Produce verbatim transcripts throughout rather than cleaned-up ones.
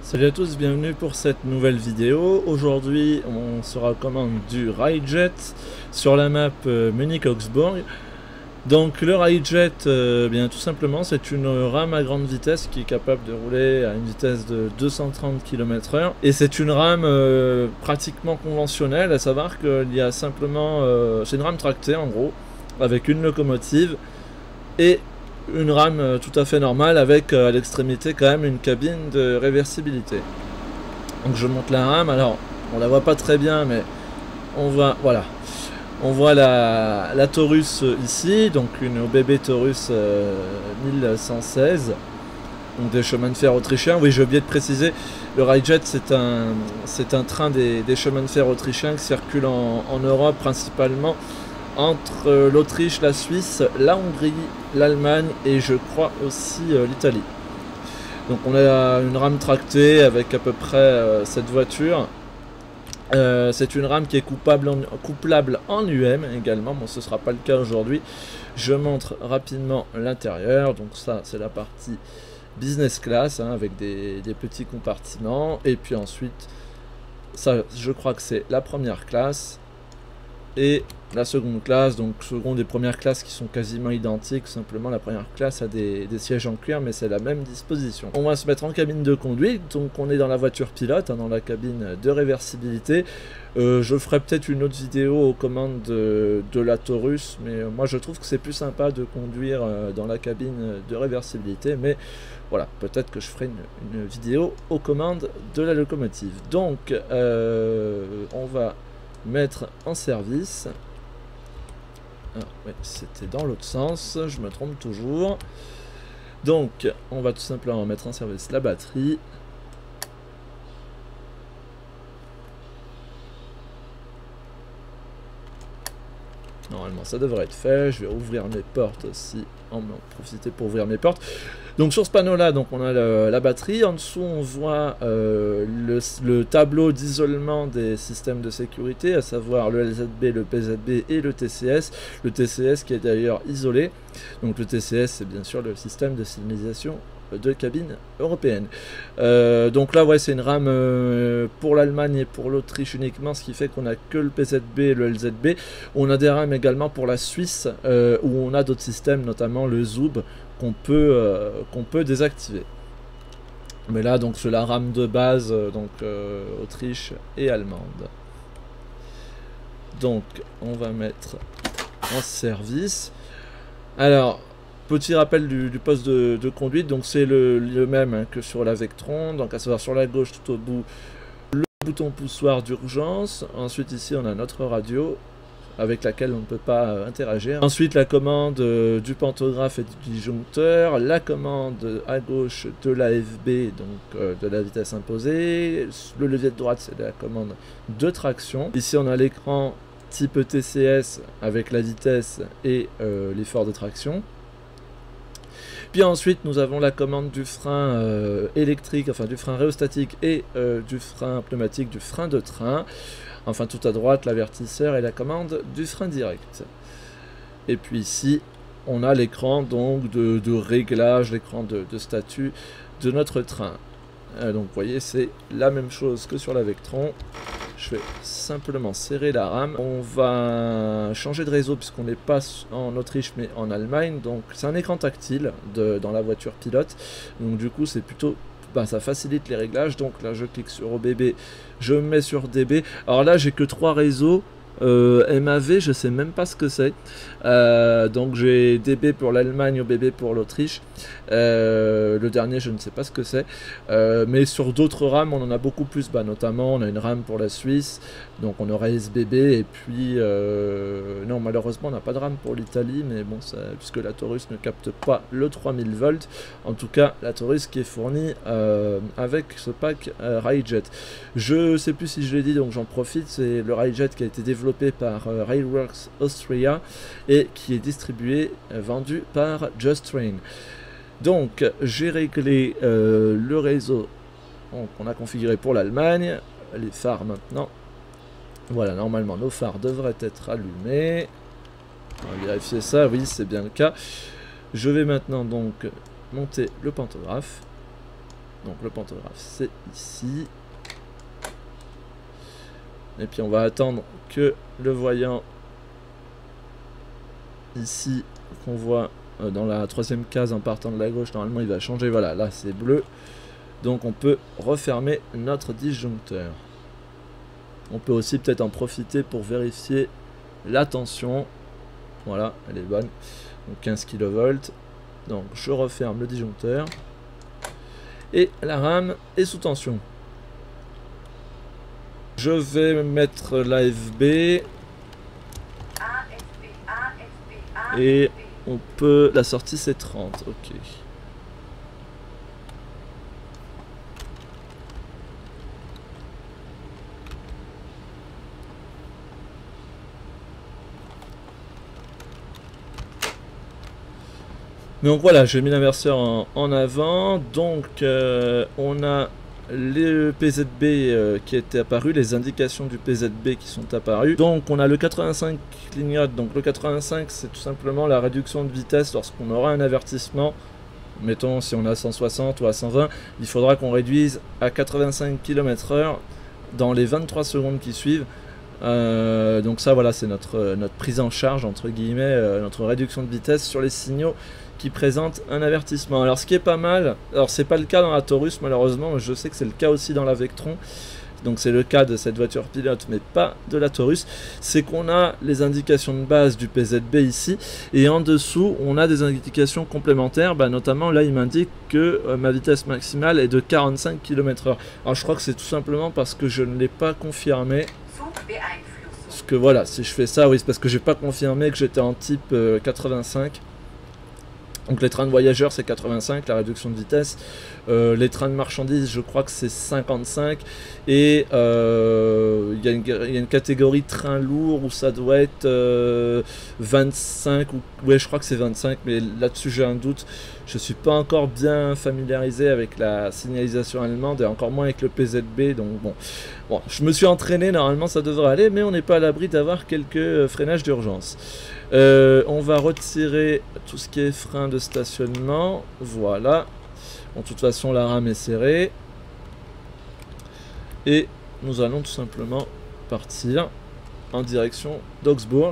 Salut à tous, bienvenue pour cette nouvelle vidéo. Aujourd'hui on sera aux commandes du Railjet sur la map euh, Munich-Augsbourg. Donc le Railjet, euh, bien tout simplement c'est une rame à grande vitesse qui est capable de rouler à une vitesse de deux cent trente kilomètres heure. Et c'est une rame euh, pratiquement conventionnelle, à savoir qu'il y a simplement... Euh, c'est une rame tractée en gros, avec une locomotive et une rame euh, tout à fait normale avec euh, à l'extrémité quand même une cabine de réversibilité. Donc je monte la rame, alors on la voit pas très bien mais on voit, voilà, on voit la, la Taurus ici, donc une O B B Taurus euh, mille cent seize, donc des chemins de fer autrichiens. Oui, j'ai oublié de préciser, le Railjet c'est un, c'est un train des, des chemins de fer autrichiens qui circule en, en Europe principalement entre l'Autriche, la Suisse, la Hongrie, l'Allemagne et je crois aussi euh, l'Italie. Donc on a une rame tractée avec à peu près euh, cette voiture. Euh, c'est une rame qui est coupable en, couplable en U M également. Bon, ce ne sera pas le cas aujourd'hui. Je montre rapidement l'intérieur. Donc ça, c'est la partie business class hein, avec des, des petits compartiments. Et puis ensuite, ça, je crois que c'est la première classe. Et la seconde classe, donc seconde et première classe qui sont quasiment identiques, simplement la première classe a des, des sièges en cuir, mais c'est la même disposition. On va se mettre en cabine de conduite, donc on est dans la voiture pilote, hein, dans la cabine de réversibilité. Euh, je ferai peut-être une autre vidéo aux commandes de, de la Taurus, mais moi je trouve que c'est plus sympa de conduire euh, dans la cabine de réversibilité, mais voilà, peut-être que je ferai une, une vidéo aux commandes de la locomotive. Donc, euh, on va mettre en service. Ah, oui, c'était dans l'autre sens, je me trompe toujours. Donc, on va tout simplement mettre en service la batterie. Normalement, ça devrait être fait. Je vais ouvrir mes portes aussi. En profiter pour ouvrir mes portes. Donc sur ce panneau-là, donc on a le, la batterie. En dessous, on voit euh, le, le tableau d'isolement des systèmes de sécurité, à savoir le L Z B, le P Z B et le T C S. Le T C S qui est d'ailleurs isolé. Donc le T C S, c'est bien sûr le système de signalisation de cabine européenne. Euh, donc là, ouais, c'est une rame euh, pour l'Allemagne et pour l'Autriche uniquement, ce qui fait qu'on a que le P Z B et le L Z B. On a des rames également pour la Suisse, euh, où on a d'autres systèmes, notamment le Zoub, qu'on peut, euh, qu'on peut désactiver. Mais là, donc, c'est la rame de base, euh, donc euh, Autriche et allemande. Donc, on va mettre en service. Alors, petit rappel du, du poste de, de conduite, donc c'est le, le même hein, que sur la Vectron, donc à savoir sur la gauche tout au bout, le bouton poussoir d'urgence. Ensuite ici on a notre radio, avec laquelle on ne peut pas euh, interagir. Ensuite la commande euh, du pantographe et du disjoncteur, la commande à gauche de l'A F B, donc euh, de la vitesse imposée. Le levier de droite c'est la commande de traction. Ici on a l'écran type T C S avec la vitesse et euh, l'effort de traction. Puis ensuite nous avons la commande du frein euh, électrique, enfin du frein rhéostatique et euh, du frein pneumatique, du frein de train. Enfin tout à droite l'avertisseur et la commande du frein direct. Et puis ici on a l'écran donc de, de réglage, l'écran de, de statut de notre train. Euh, donc vous voyez c'est la même chose que sur la Vectron. Je vais simplement serrer la rame. On va changer de réseau puisqu'on n'est pas en Autriche mais en Allemagne. Donc c'est un écran tactile de, dans la voiture pilote. Donc du coup c'est plutôt... Ben, ça facilite les réglages. Donc là je clique sur O B B, je me mets sur D B. Alors là j'ai que trois réseaux. Euh, M A V, je sais même pas ce que c'est. Euh, donc j'ai D B pour l'Allemagne, O B B pour l'Autriche. Euh, le dernier, je ne sais pas ce que c'est. Euh, mais sur d'autres rames, on en a beaucoup plus. Bah, notamment, on a une rame pour la Suisse. Donc on aura S B B. Et puis, euh, non, malheureusement, on n'a pas de rame pour l'Italie. Mais bon, ça, puisque la Taurus ne capte pas le trois mille volts. En tout cas, la Taurus qui est fournie euh, avec ce pack euh, Railjet. Je sais plus si je l'ai dit, donc j'en profite. C'est le Railjet qui a été développé par euh, Railworks Austria et qui est distribué, euh, vendu par Just Train. Donc j'ai réglé euh, le réseau qu'on a configuré pour l'Allemagne, les phares maintenant. Voilà, normalement nos phares devraient être allumés. On va vérifier ça, oui c'est bien le cas. Je vais maintenant donc monter le pantographe. Donc le pantographe c'est ici. Et puis on va attendre que le voyant ici qu'on voit euh, dans la troisième case en partant de la gauche, normalement il va changer. Voilà, là c'est bleu. Donc on peut refermer notre disjoncteur. On peut aussi peut-être en profiter pour vérifier la tension. Voilà, elle est bonne. Donc quinze kilovolts. Donc je referme le disjoncteur. Et la RAM est sous tension. Je vais mettre l'A F B. Et on peut... La sortie c'est trente. Ok. Donc voilà, j'ai mis l'inverseur en, en avant. Donc euh, on a le P Z B euh, qui était apparu, les indications du P Z B qui sont apparues. Donc on a le quatre-vingt-cinq qui clignote. Donc le quatre-vingt-cinq c'est tout simplement la réduction de vitesse lorsqu'on aura un avertissement. Mettons si on a cent soixante ou à cent vingt, il faudra qu'on réduise à quatre-vingt-cinq kilomètres heure dans les vingt-trois secondes qui suivent. Euh, donc ça voilà, c'est notre, notre prise en charge entre guillemets, euh, notre réduction de vitesse sur les signaux qui présente un avertissement. Alors ce qui est pas mal, alors c'est pas le cas dans la Taurus malheureusement, mais je sais que c'est le cas aussi dans la Vectron, donc c'est le cas de cette voiture pilote mais pas de la Taurus, c'est qu'on a les indications de base du P Z B ici, et en dessous on a des indications complémentaires, bah, notamment là il m'indique que euh, ma vitesse maximale est de quarante-cinq kilomètres heure. Alors je crois que c'est tout simplement parce que je ne l'ai pas confirmé. Parce que voilà, si je fais ça, oui, c'est parce que j'ai pas confirmé que j'étais en type euh, quatre-vingt-cinq. Donc les trains de voyageurs c'est quatre-vingt-cinq, la réduction de vitesse. Euh, les trains de marchandises je crois que c'est cinquante-cinq. Et il euh, y, y a une catégorie train lourd où ça doit être euh, vingt-cinq. Ou, ouais je crois que c'est vingt-cinq, mais là-dessus j'ai un doute. Je suis pas encore bien familiarisé avec la signalisation allemande et encore moins avec le P Z B. Donc bon, bon je me suis entraîné, normalement ça devrait aller, mais on n'est pas à l'abri d'avoir quelques freinages d'urgence. Euh, on va retirer tout ce qui est frein de stationnement. Voilà. Bon, de toute façon, la rame est serrée. Et nous allons tout simplement partir en direction d'Augsbourg.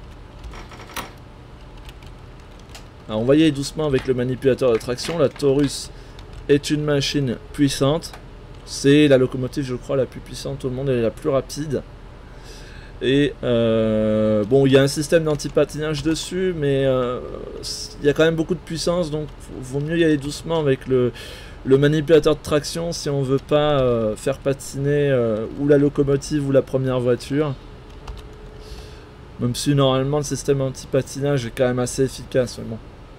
Alors, on va y aller doucement avec le manipulateur de traction. La Taurus est une machine puissante. C'est la locomotive, je crois, la plus puissante au monde et la plus rapide. Et euh, bon, il y a un système d'anti-patinage dessus, mais euh, il y a quand même beaucoup de puissance, donc vaut mieux y aller doucement avec le, le manipulateur de traction si on veut pas euh, faire patiner euh, ou la locomotive ou la première voiture. Même si normalement le système anti-patinage est quand même assez efficace. Mais bon.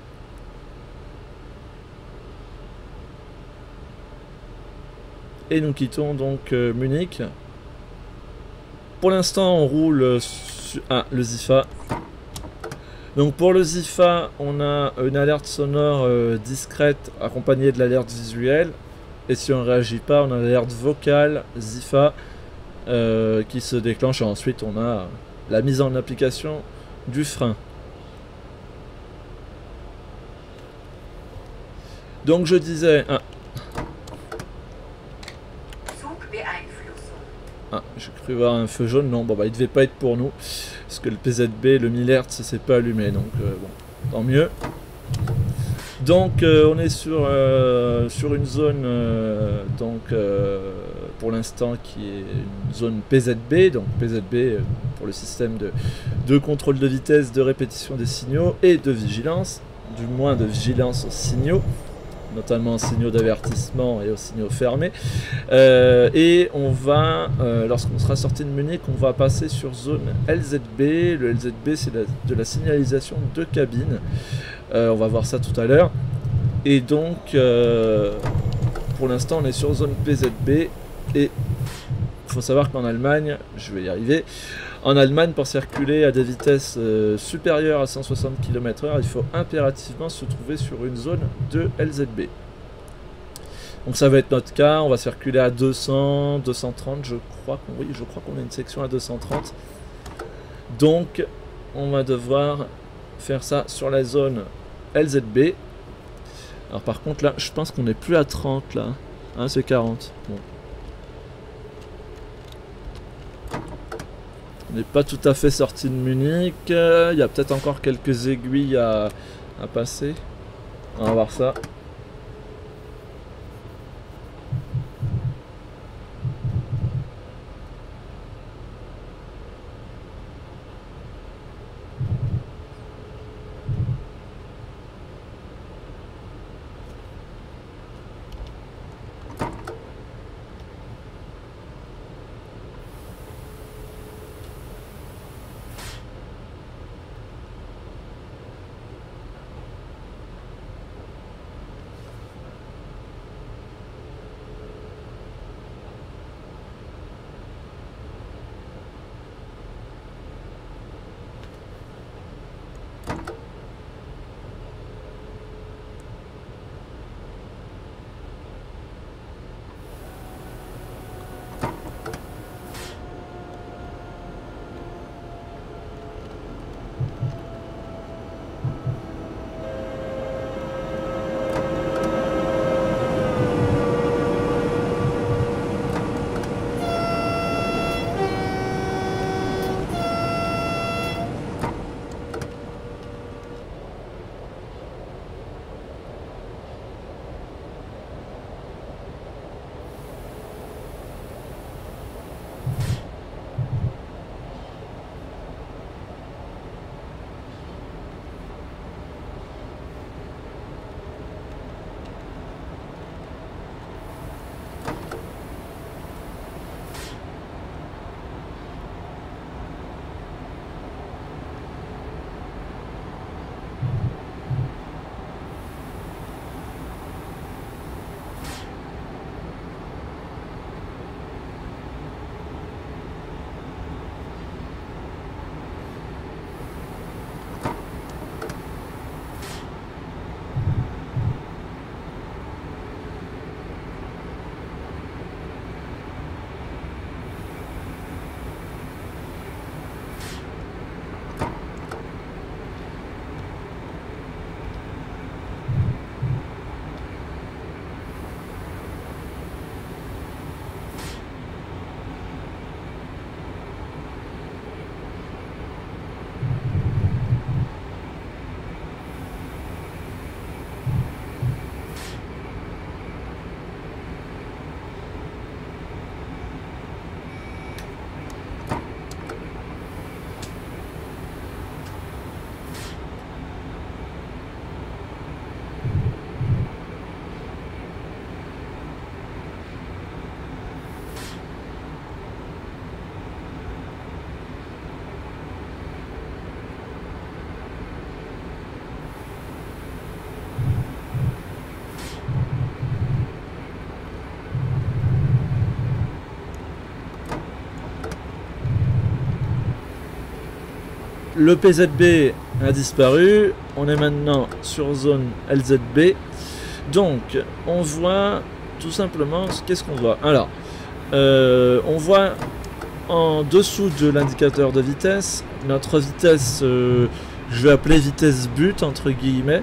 Et nous quittons donc euh, Munich. Pour l'instant, on roule sur ah, le ZIFA. Donc pour le ZIFA, on a une alerte sonore euh, discrète accompagnée de l'alerte visuelle. Et si on ne réagit pas, on a l'alerte vocale ZIFA euh, qui se déclenche. Et ensuite, on a la mise en application du frein. Donc je disais... Ah, Ah, j'ai cru voir un feu jaune, non, bon bah il devait pas être pour nous, parce que le P Z B, le mille hertz, s'est pas allumé, donc euh, bon, tant mieux. Donc euh, on est sur, euh, sur une zone, euh, donc euh, pour l'instant qui est une zone P Z B, donc P Z B euh, pour le système de, de contrôle de vitesse, de répétition des signaux et de vigilance, du moins de vigilance aux signaux, notamment aux signaux d'avertissement et aux signaux fermés. Euh, et on va, euh, lorsqu'on sera sorti de Munich, on va passer sur zone L Z B. Le L Z B, c'est de la signalisation de cabine. Euh, on va voir ça tout à l'heure. Et donc, euh, pour l'instant, on est sur zone P Z B. Et il faut savoir qu'en Allemagne, je vais y arriver, en Allemagne, pour circuler à des vitesses euh, supérieures à cent soixante kilomètres heure, il faut impérativement se trouver sur une zone de L Z B. Donc ça va être notre cas, on va circuler à deux cents, deux cent trente, je crois qu'on oui, je crois qu'on a une section à deux cent trente. Donc on va devoir faire ça sur la zone L Z B. Alors par contre là, je pense qu'on n'est plus à trente là. Hein, c'est quarante. Bon. On n'est pas tout à fait sorti de Munich. Il euh, y a peut-être encore quelques aiguilles à, à passer. On va voir ça. Le P Z B a disparu, on est maintenant sur zone L Z B. Donc on voit tout simplement, qu'est-ce qu'on voit? Alors euh, on voit en dessous de l'indicateur de vitesse notre vitesse, euh, je vais appeler vitesse but entre guillemets,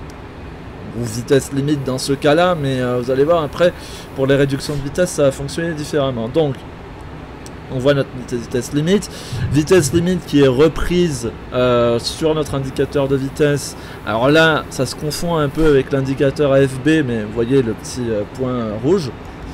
ou vitesse limite dans ce cas là, mais euh, vous allez voir après pour les réductions de vitesse ça va fonctionner différemment. Donc on voit notre vitesse limite, vitesse limite qui est reprise euh, sur notre indicateur de vitesse. Alors là, ça se confond un peu avec l'indicateur A F B, mais vous voyez le petit euh, point rouge.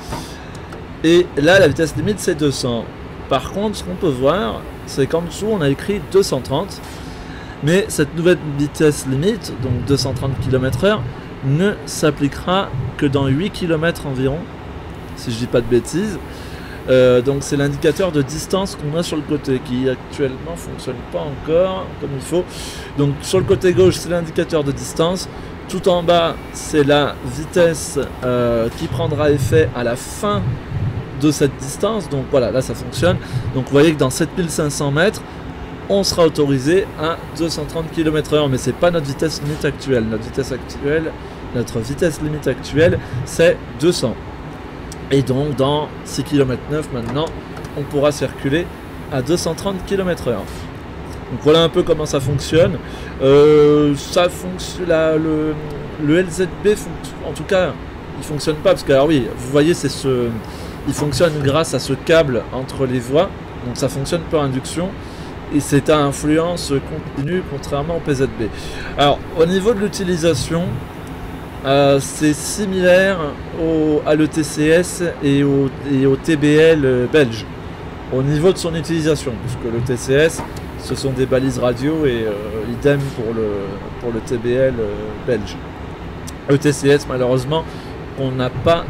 Et là, la vitesse limite, c'est deux cents. Par contre, ce qu'on peut voir, c'est qu'en dessous, on a écrit deux cent trente. Mais cette nouvelle vitesse limite, donc deux cent trente kilomètres heure, ne s'appliquera que dans huit kilomètres environ, si je dis pas de bêtises. Euh, donc c'est l'indicateur de distance qu'on a sur le côté qui actuellement fonctionne pas encore comme il faut. Donc sur le côté gauche c'est l'indicateur de distance, tout en bas c'est la vitesse euh, qui prendra effet à la fin de cette distance. Donc voilà, là ça fonctionne. Donc vous voyez que dans sept mille cinq cents mètres on sera autorisé à deux cent trente kilomètres heure, mais c'est pas notre vitesse limite actuelle. Notre vitesse actuelle, notre vitesse limite actuelle c'est deux cents. Et donc dans six kilomètres neuf maintenant, on pourra circuler à deux cent trente kilomètres heure. Donc voilà un peu comment ça fonctionne. Euh, ça fonctionne, là, le, le L Z B, en tout cas, il fonctionne pas, parce que alors oui, vous voyez, c'est ce, il fonctionne grâce à ce câble entre les voies, donc ça fonctionne par induction, et c'est à influence continue, contrairement au P Z B. Alors, au niveau de l'utilisation, euh, c'est similaire au, à l'E T C S et au, et au T B L belge, au niveau de son utilisation, puisque le T C S, ce sont des balises radio, et euh, idem pour le, pour le T B L euh, belge. E T C S, malheureusement, on n'a pas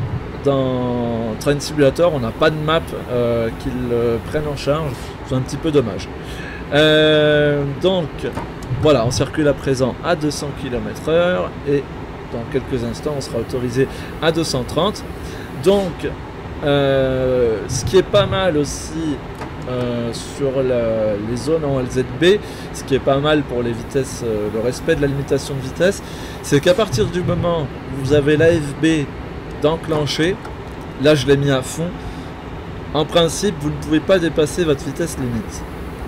dans Train Simulator, on n'a pas de map euh, qu'ils euh, prennent en charge, c'est un petit peu dommage. Euh, donc, voilà, on circule à présent à deux cents kilomètres heure, et dans quelques instants, on sera autorisé à deux cent trente. Donc, euh, ce qui est pas mal aussi euh, sur la, les zones en L Z B, ce qui est pas mal pour les vitesses, euh, le respect de la limitation de vitesse, c'est qu'à partir du moment où vous avez l'A F B d'enclencher, là je l'ai mis à fond, en principe vous ne pouvez pas dépasser votre vitesse limite.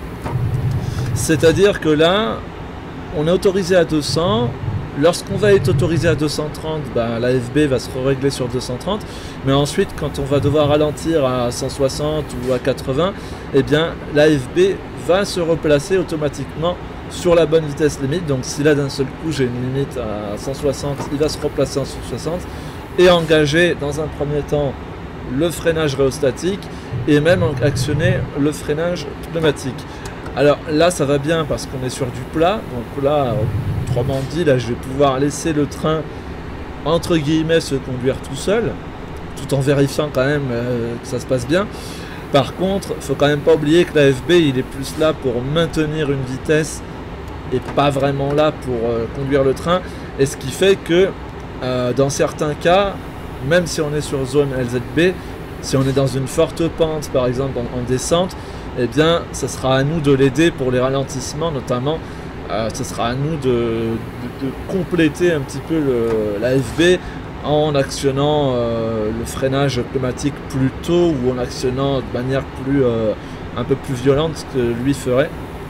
C'est-à-dire que là, on est autorisé à deux cents, lorsqu'on va être autorisé à deux cent trente, ben, l'A F B va se régler sur deux cent trente, mais ensuite quand on va devoir ralentir à cent soixante ou à quatre-vingts, eh bien l'A F B va se replacer automatiquement sur la bonne vitesse limite. Donc si là d'un seul coup j'ai une limite à cent soixante, il va se replacer en cent soixante et engager dans un premier temps le freinage rhéostatique et même actionner le freinage pneumatique. Alors là ça va bien parce qu'on est sur du plat, donc là autrement dit, là je vais pouvoir laisser le train entre guillemets se conduire tout seul, tout en vérifiant quand même euh, que ça se passe bien. Par contre, il ne faut quand même pas oublier que l'A F B il est plus là pour maintenir une vitesse et pas vraiment là pour euh, conduire le train, et ce qui fait que euh, dans certains cas, même si on est sur zone L Z B, si on est dans une forte pente par exemple en, en descente, eh bien ce sera à nous de l'aider pour les ralentissements notamment. Euh, ce sera à nous de, de, de compléter un petit peu l'A F B en actionnant euh, le freinage pneumatique plus tôt ou en actionnant de manière plus, euh, un peu plus violente que lui ferait.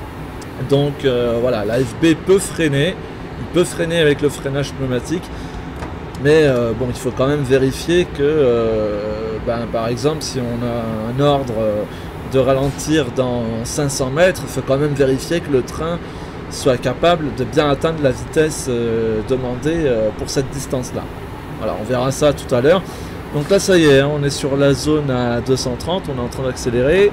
Donc euh, voilà, l'A F B peut freiner, il peut freiner avec le freinage pneumatique, mais euh, bon, il faut quand même vérifier que, euh, ben, par exemple, si on a un ordre de ralentir dans cinq cents mètres, il faut quand même vérifier que le train soit capable de bien atteindre la vitesse euh, demandée euh, pour cette distance-là. Voilà, on verra ça tout à l'heure. Donc là, ça y est, hein, on est sur la zone à deux cent trente, on est en train d'accélérer.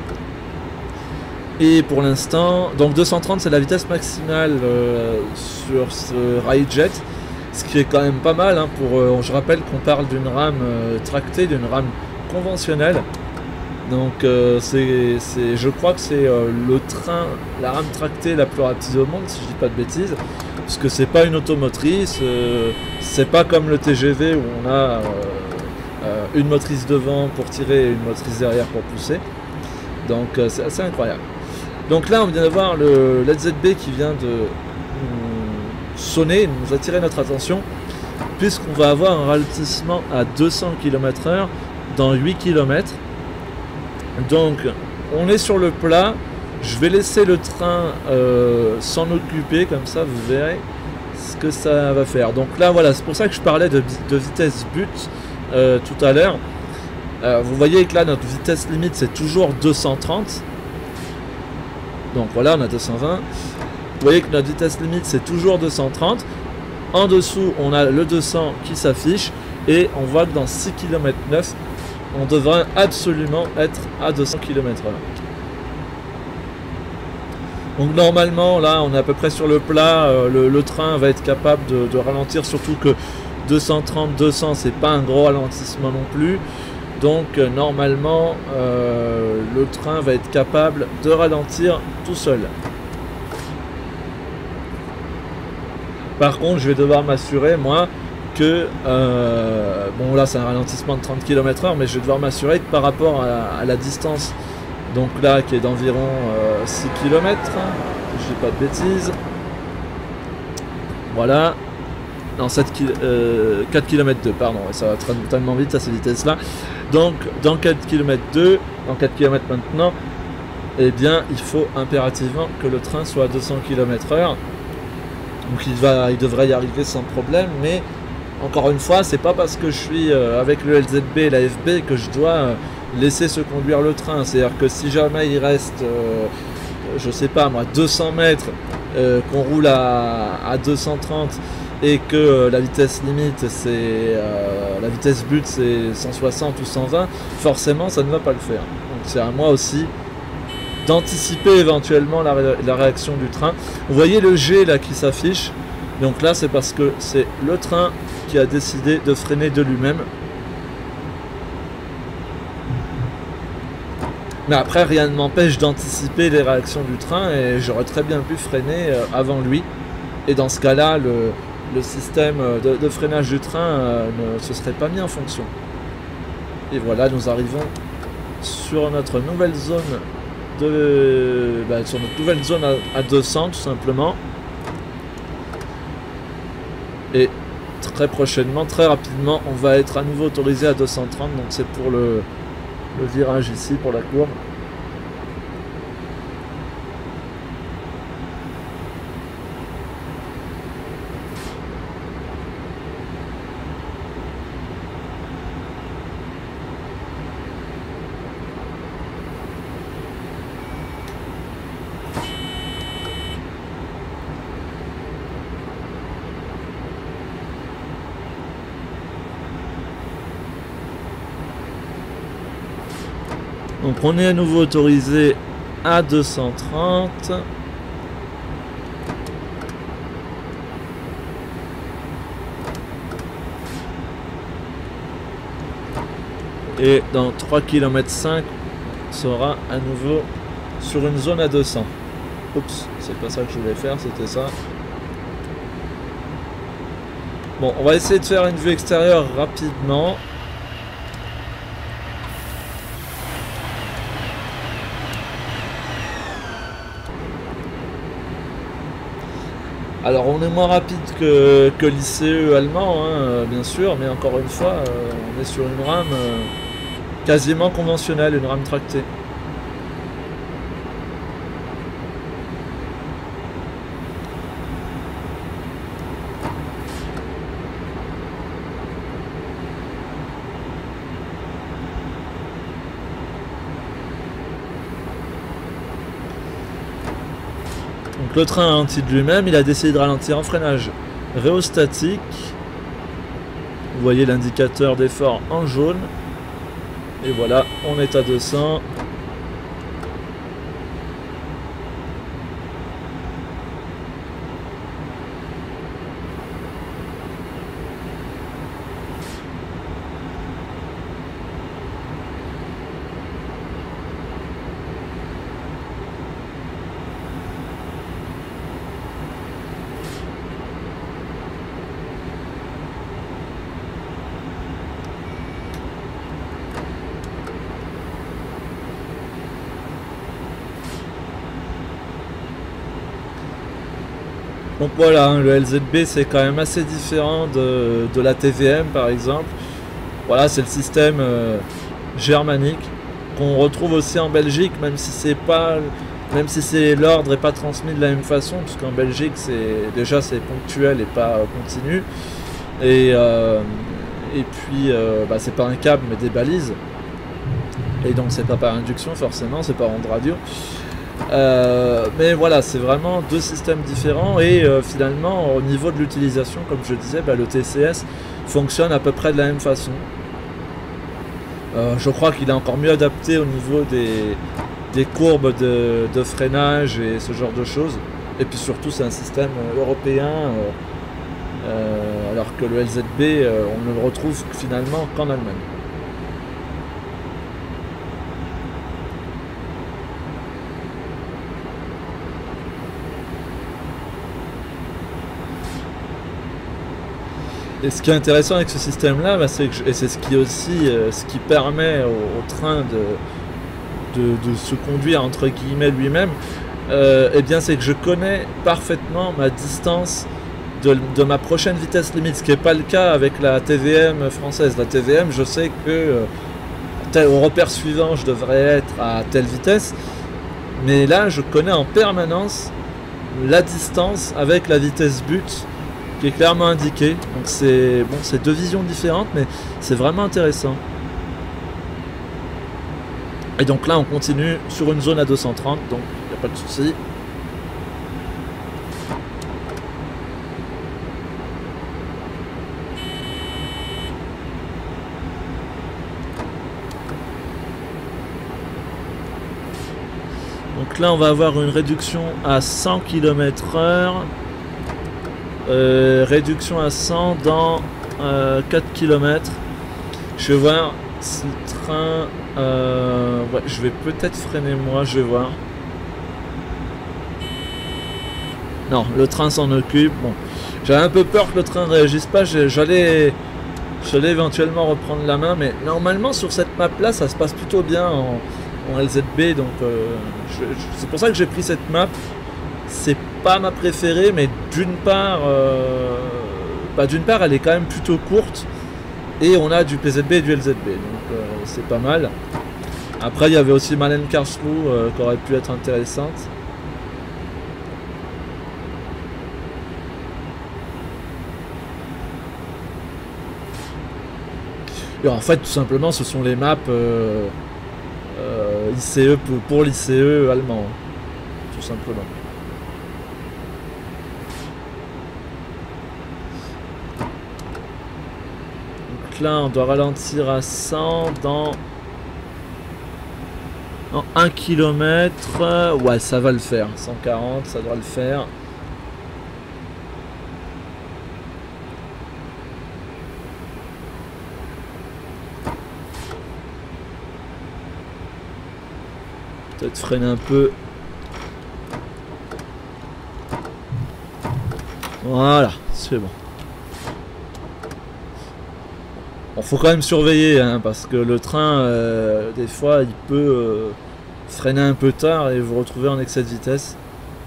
Et pour l'instant, donc deux cent trente, c'est la vitesse maximale euh, sur ce Railjet, ce qui est quand même pas mal. Hein, pour, euh, je rappelle qu'on parle d'une rame euh, tractée, d'une rame conventionnelle. Donc euh, c'est, c'est, je crois que c'est euh, le train, la rame tractée la plus rapide au monde, si je dis pas de bêtises, parce que c'est pas une automotrice, euh, c'est pas comme le T G V où on a euh, euh, une motrice devant pour tirer et une motrice derrière pour pousser. Donc euh, c'est assez incroyable. Donc là on vient de voir le L Z B qui vient de nous sonner, nous attirer notre attention, puisqu'on va avoir un ralentissement à deux cents kilomètres heure dans huit kilomètres. Donc on est sur le plat, je vais laisser le train euh, s'en occuper, comme ça vous verrez ce que ça va faire. Donc là voilà, c'est pour ça que je parlais de, de vitesse but euh, tout à l'heure. Euh, vous voyez que là notre vitesse limite c'est toujours deux cent trente. Donc voilà, on a deux cent vingt. Vous voyez que notre vitesse limite c'est toujours deux cent trente. En dessous on a le deux cents qui s'affiche et on voit que dans six kilomètres neuf on devrait absolument être à deux cents kilomètres heure. Donc normalement là on est à peu près sur le plat, euh, le, le train va être capable de, de ralentir, surtout que deux cent trente deux cents c'est pas un gros ralentissement non plus. Donc euh, normalement euh, le train va être capable de ralentir tout seul. Par contre je vais devoir m'assurer moi que, euh, bon là c'est un ralentissement de trente kilomètres heure, mais je vais devoir m'assurer que par rapport à, à la distance, donc là qui est d'environ euh, six kilomètres, je dis pas de bêtises, voilà, non sept, euh, quatre kilomètres deux, pardon, ça va tellement vite à ces vitesses là, donc dans quatre kilomètres deux, dans quatre kilomètres maintenant, eh bien il faut impérativement que le train soit à deux cents kilomètres heure, donc il, va, il devrait y arriver sans problème, mais encore une fois, c'est pas parce que je suis euh, avec le L Z B et la F B que je dois euh, laisser se conduire le train. C'est-à-dire que si jamais il reste, euh, je sais pas moi, deux cents mètres, euh, qu'on roule à, à deux cent trente et que euh, la vitesse limite, c'est euh, la vitesse but c'est cent soixante ou cent vingt, forcément ça ne va pas le faire. Donc c'est à moi aussi d'anticiper éventuellement la, ré la réaction du train. Vous voyez le G là qui s'affiche, donc là c'est parce que c'est le train qui a décidé de freiner de lui-même. Mais après rien ne m'empêche d'anticiper les réactions du train et j'aurais très bien pu freiner avant lui. Et dans ce cas là le, le système de, de freinage du train euh, ne se serait pas mis en fonction. Et voilà, nous arrivons sur notre nouvelle zone de bah, sur notre nouvelle zone à, à deux cents tout simplement. Et très prochainement, très rapidement, on va être à nouveau autorisé à deux cent trente, donc c'est pour le, le virage ici, pour la courbe. Donc on est à nouveau autorisé à deux cent trente. Et dans trois kilomètres cinq, on sera à nouveau sur une zone à deux cents. Oups, c'est pas ça que je voulais faire, c'était ça. Bon, on va essayer de faire une vue extérieure rapidement. Alors on est moins rapide que, que l'I C E allemand, hein, bien sûr, mais encore une fois, euh, on est sur une rame euh, quasiment conventionnelle, une rame tractée. Donc le train a ralenti de lui-même, il a décidé de ralentir en freinage rhéostatique. Vous voyez l'indicateur d'effort en jaune. Et voilà, on est à deux cents. Donc voilà, hein, le L Z B c'est quand même assez différent de, de la T V M par exemple. Voilà, c'est le système euh, germanique qu'on retrouve aussi en Belgique, même si c'est pas, même si c'est l'ordre n'est pas transmis de la même façon, parce qu'en Belgique c'est déjà c'est ponctuel et pas euh, continu. Et, euh, et puis euh, bah, c'est pas un câble mais des balises. Et donc c'est pas par induction forcément, c'est par onde radio. Euh, mais voilà, c'est vraiment deux systèmes différents et euh, finalement au niveau de l'utilisation, comme je disais, bah, le T C S fonctionne à peu près de la même façon. Euh, je crois qu'il est encore mieux adapté au niveau des, des courbes de, de freinage et ce genre de choses. Et puis surtout c'est un système européen, euh, euh, alors que le L Z B euh, on ne le retrouve finalement qu'en Allemagne. Et ce qui est intéressant avec ce système-là, bah, c'est que je, et c'est ce qui aussi euh, ce qui permet au, au train de, de, de se conduire entre guillemets lui-même, euh, eh bien c'est que je connais parfaitement ma distance de, de ma prochaine vitesse limite, ce qui n'est pas le cas avec la T V M française. La T V M, je sais que euh, tel, au repère suivant, je devrais être à telle vitesse, mais là, je connais en permanence la distance avec la vitesse but qui est clairement indiqué. Donc c'est bon, c'est deux visions différentes, mais c'est vraiment intéressant. Et donc là, on continue sur une zone à deux cent trente, donc il n'y a pas de souci. Donc là, on va avoir une réduction à cent kilomètres heure. Euh, réduction à cent dans euh, quatre kilomètres. Je vais voir si le train... Euh, ouais, je vais peut-être freiner moi, je vais voir. Non, le train s'en occupe. Bon, j'avais un peu peur que le train ne réagisse pas. J'allais j'allais éventuellement reprendre la main, mais normalement sur cette map là, ça se passe plutôt bien en, en L Z B. Donc euh, c'est pour ça que j'ai pris cette map. C'est pas ma préférée, mais d'une part, euh, bah, d'une part, elle est quand même plutôt courte. Et on a du P Z B et du L Z B, donc euh, c'est pas mal. Après, il y avait aussi Malène Karlsruhe euh, qui aurait pu être intéressante. Et en fait, tout simplement, ce sont les maps euh, euh, I C E pour, pour l'I C E allemand, tout simplement. Là on doit ralentir à cent dans, dans un kilomètre. Ouais, ça va le faire. cent quarante, ça doit le faire. Peut-être freiner un peu. Voilà, c'est bon. Bon, faut quand même surveiller, hein, parce que le train, euh, des fois, il peut euh, freiner un peu tard et vous retrouver en excès de vitesse.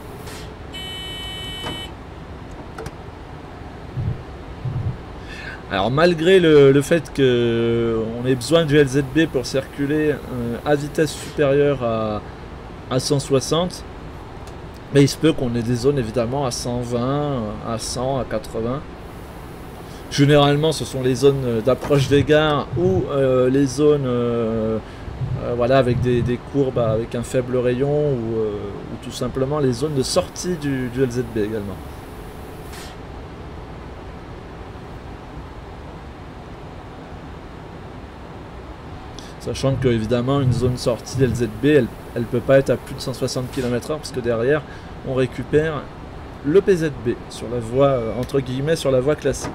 Alors, malgré le, le fait qu'on ait besoin du L Z B pour circuler euh, à vitesse supérieure à, à cent soixante, mais il se peut qu'on ait des zones évidemment à cent vingt, à cent, à quatre-vingts. Généralement, ce sont les zones d'approche des gares ou euh, les zones euh, euh, voilà, avec des, des courbes avec un faible rayon ou, euh, ou tout simplement les zones de sortie du, du L Z B également. Sachant que évidemment une zone sortie L Z B, elle ne peut pas être à plus de cent soixante kilomètres heure parce que derrière on récupère le P Z B sur la voie, entre guillemets, sur la voie classique.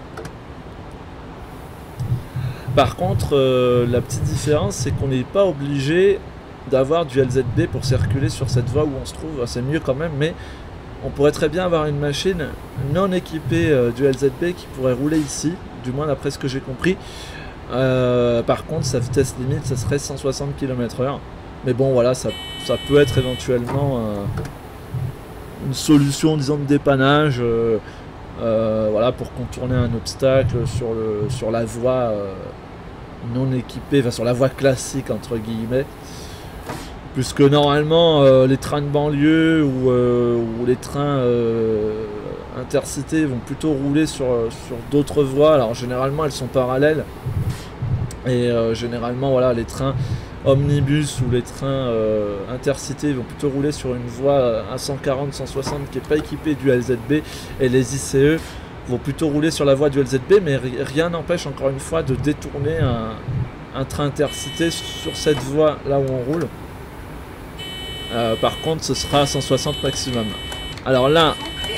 Par contre, euh, la petite différence, c'est qu'on n'est pas obligé d'avoir du L Z B pour circuler sur cette voie où on se trouve. C'est mieux quand même, mais on pourrait très bien avoir une machine non équipée euh, du L Z B qui pourrait rouler ici, du moins d'après ce que j'ai compris. Euh, par contre, sa vitesse limite, ça serait cent soixante kilomètres heure. Mais bon, voilà, ça, ça peut être éventuellement euh, une solution, disons, de dépannage. Euh, euh, voilà, pour contourner un obstacle sur, le, sur la voie euh, non équipée, enfin sur la voie classique entre guillemets, puisque normalement euh, les trains de banlieue ou, euh, ou les trains euh, intercités vont plutôt rouler sur, sur d'autres voies. Alors généralement elles sont parallèles et euh, généralement voilà, les trains omnibus ou les trains euh, intercités vont plutôt rouler sur une voie à cent quarante cent soixante qui n'est pas équipée du L Z B, et les I C E vont plutôt rouler sur la voie du L Z B, mais rien n'empêche encore une fois de détourner un, un train intercité sur cette voie là où on roule. Euh, par contre ce sera à cent soixante maximum. Alors là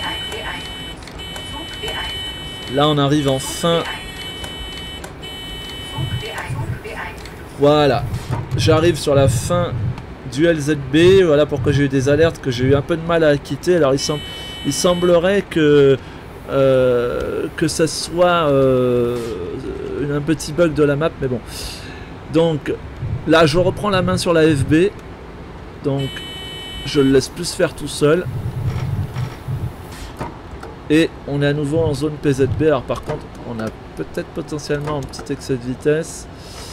là on arrive en fin. Voilà, j'arrive sur la fin du L Z B. Voilà pourquoi j'ai eu des alertes que j'ai eu un peu de mal à quitter. Alors il, semble, il semblerait que euh, que ça soit euh, un petit bug de la map, mais bon. Donc là je reprends la main sur la F B, donc je le laisse plus faire tout seul et on est à nouveau en zone P Z B. Alors par contre on a peut-être potentiellement un petit excès de vitesse.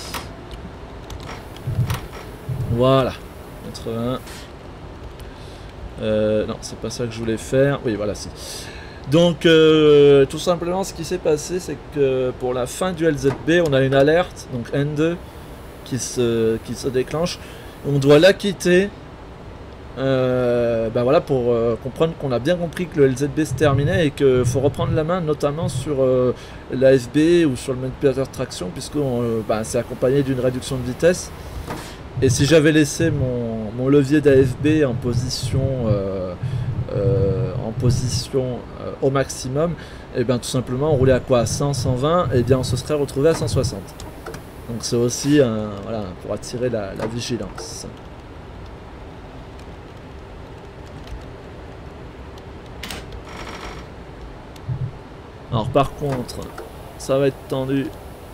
Voilà, quatre-vingts. Euh, non, c'est pas ça que je voulais faire. Oui, voilà, si. Donc euh, tout simplement ce qui s'est passé, c'est que pour la fin du L Z B, on a une alerte, donc N deux, qui se, qui se déclenche. On doit la quitter euh, ben voilà, pour euh, comprendre qu'on a bien compris que le L Z B se terminait et qu'il faut reprendre la main, notamment sur euh, l'A F B ou sur le manipulateur de traction, puisque euh, ben, c'est accompagné d'une réduction de vitesse. Et si j'avais laissé mon, mon levier d'A F B en position, euh, euh, en position euh, au maximum, et bien tout simplement on roulait à quoi, à cent, cent vingt, et bien on se serait retrouvé à cent soixante. Donc c'est aussi un, voilà, pour attirer la, la vigilance. Alors par contre, ça va être tendu.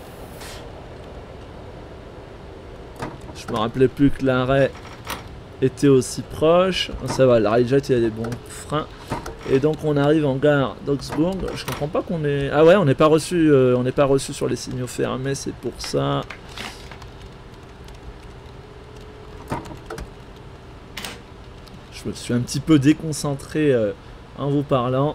Je me rappelais plus que l'arrêt était aussi proche. Ça va, la Railjet il y a des bons freins. Et donc on arrive en gare d'Augsbourg. Je comprends pas qu'on est... Ah ouais, on n'est pas reçu, euh, on n'est pas reçu sur les signaux fermés, c'est pour ça. Je me suis un petit peu déconcentré euh, en vous parlant.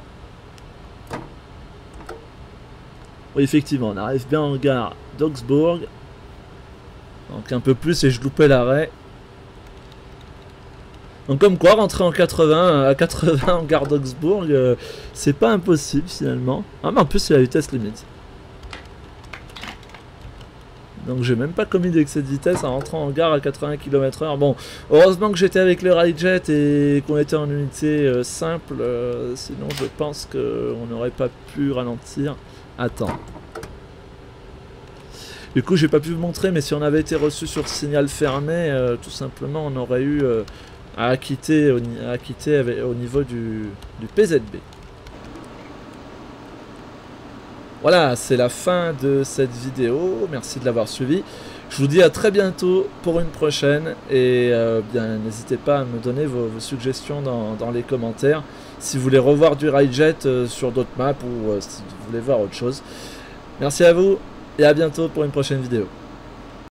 Oui, effectivement, on arrive bien en gare d'Augsbourg. Donc un peu plus et je loupais l'arrêt. Donc comme quoi, rentrer en quatre-vingts, à quatre-vingts en gare d'Augsbourg, euh, c'est pas impossible finalement. Ah mais en plus c'est la vitesse limite. Donc j'ai même pas commis d'excès de vitesse en rentrant en gare à quatre-vingts kilomètres heure. Bon, heureusement que j'étais avec le Railjet et qu'on était en unité euh, simple, euh, sinon je pense qu'on n'aurait pas pu ralentir. Attends. Du coup j'ai pas pu vous montrer, mais si on avait été reçu sur signal fermé, euh, tout simplement on aurait eu euh, à acquitter, au, à acquitter avec, au niveau du, du P Z B. Voilà, c'est la fin de cette vidéo. Merci de l'avoir suivi. Je vous dis à très bientôt pour une prochaine. Et euh, bien, n'hésitez pas à me donner vos, vos suggestions dans, dans les commentaires. Si vous voulez revoir du Railjet euh, sur d'autres maps ou euh, si vous voulez voir autre chose. Merci à vous et à bientôt pour une prochaine vidéo.